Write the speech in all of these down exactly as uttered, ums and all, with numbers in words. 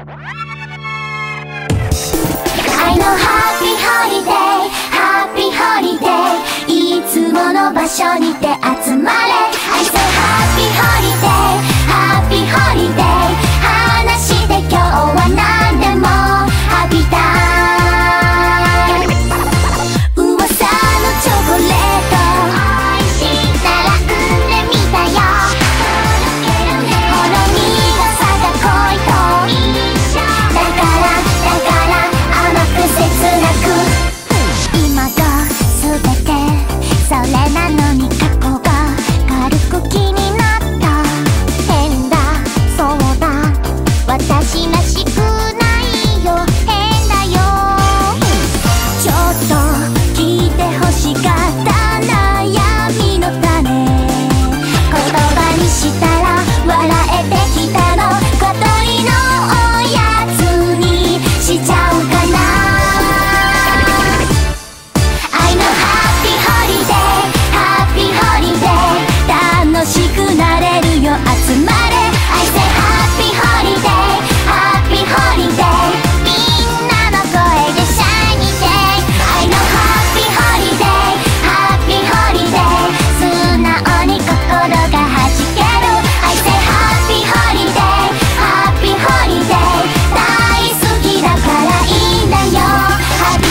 I know happy holiday, happy holiday いつもの場所にて集まれ I say happy holiday, happy holiday 話して今日は何でも Happy time 噂のチョコレート美味しい並んでみたよほろ苦さが恋と一緒だからだから甘く切なく今と全てそれなのに過去が軽く気になった変だそうだ私らしくないよ変だよちょっと聞いてほしかった悩みの種言葉にしたら笑えてきたの小鳥のおやつにしちゃうかな I know happy holiday, happy holiday 楽しくなれるよ集まれ I say happy holiday, happy holiday みんなの声で Shiny day I know happy holiday, happy holiday 素直に心がはじける I say happy holiday, happy holiday 大好きだからいいんだよ Happy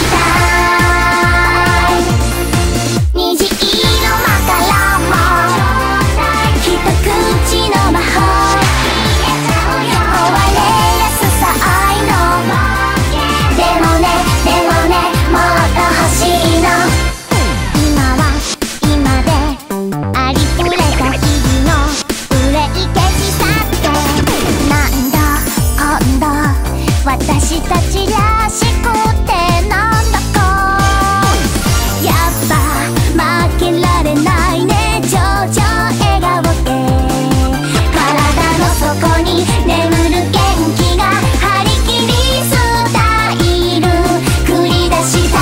time 虹色マカロンも一口の魔法壊れやすさ愛のでもねでもねもっと欲しいの今は今でありふれた日々の憂い消し去ってなんだ今度私たちらしくてなんだかやっぱ負けられないね情緒笑顔で体の底に眠る元気が張り切りスタイル繰り出した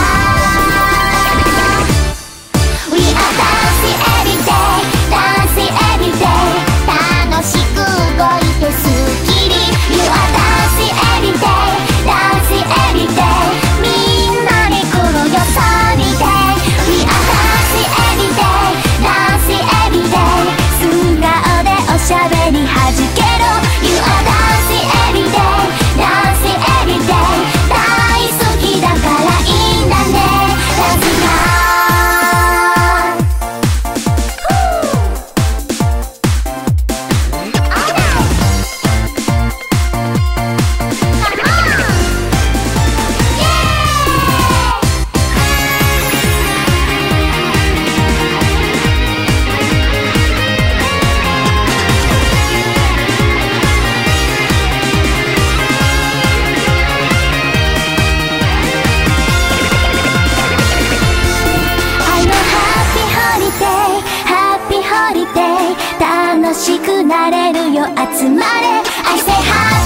We are dancing every day, dancing every day 楽しく動いてスッキリ You are dancing every day, dancing every day みんなで来るよサニー day We are dancing every day, dancing every day 素顔でおしゃべりはじける You are dancing every day, dancing every day 大好きだからいいんだね Dancing now I know happy holiday, happy holiday 楽しくなれるよ集まれ I say happy